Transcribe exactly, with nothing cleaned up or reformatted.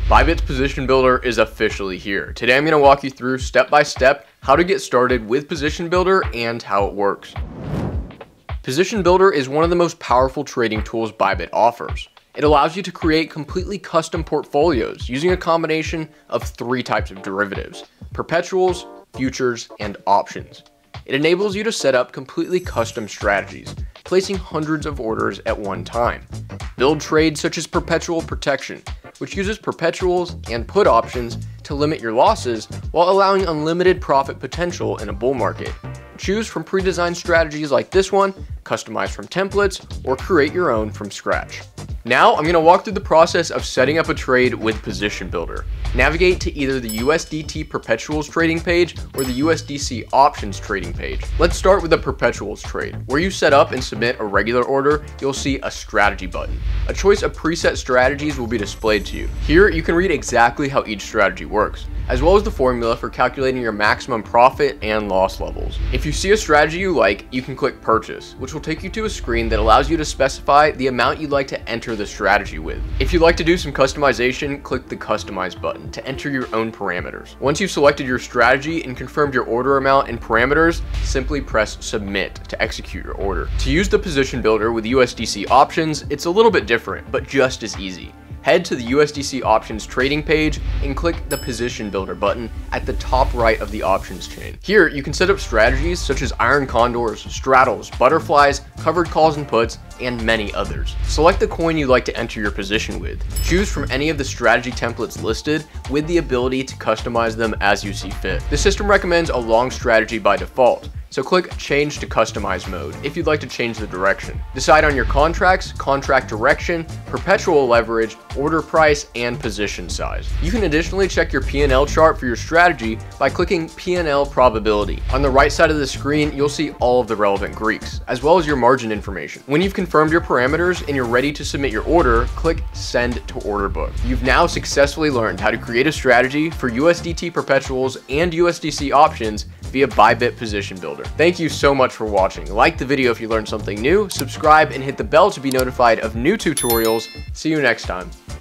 Bybit's Position Builder is officially here. Today I'm going to walk you through step by step how to get started with Position Builder and how it works. Position Builder is one of the most powerful trading tools Bybit offers. It allows you to create completely custom portfolios using a combination of three types of derivatives: perpetuals, futures, and options. It enables you to set up completely custom strategies, placing hundreds of orders at one time. Build trades such as perpetual protection, which uses perpetuals and put options to limit your losses while allowing unlimited profit potential in a bull market. Choose from pre-designed strategies like this one, customize from templates, or create your own from scratch. Now I'm going to walk through the process of setting up a trade with Position Builder. Navigate to either the U S D T Perpetuals trading page or the U S D C Options trading page. Let's start with the Perpetuals trade. Where you set up and submit a regular order, you'll see a strategy button. A choice of preset strategies will be displayed to you. Here you can read exactly how each strategy works, as well as the formula for calculating your maximum profit and loss levels. If you see a strategy you like, you can click Purchase, which will take you to a screen that allows you to specify the amount you'd like to enter the strategy with. If you'd like to do some customization, click the Customize button to enter your own parameters. Once you've selected your strategy and confirmed your order amount and parameters, simply press Submit to execute your order. To use the Position Builder with U S D C Options, it's a little bit different, but just as easy. Head to the U S D C Options trading page and click the Position Builder button at the top right of the options chain. Here, you can set up strategies such as iron condors, straddles, butterflies, covered calls and puts, and many others. Select the coin you'd like to enter your position with. Choose from any of the strategy templates listed with the ability to customize them as you see fit. The system recommends a long strategy by default, so click Change to Customize mode if you'd like to change the direction. Decide on your contracts, contract direction, perpetual leverage, order price, and position size. You can additionally check your P and L chart for your strategy by clicking P and L probability. On the right side of the screen, you'll see all of the relevant Greeks, as well as your margin information. When you've confirmed your parameters and you're ready to submit your order, click Send to Order Book. You've now successfully learned how to create a strategy for U S D T perpetuals and U S D C options via Bybit Position Builder. Thank you so much for watching. Like the video if you learned something new, subscribe and hit the bell to be notified of new tutorials. See you next time.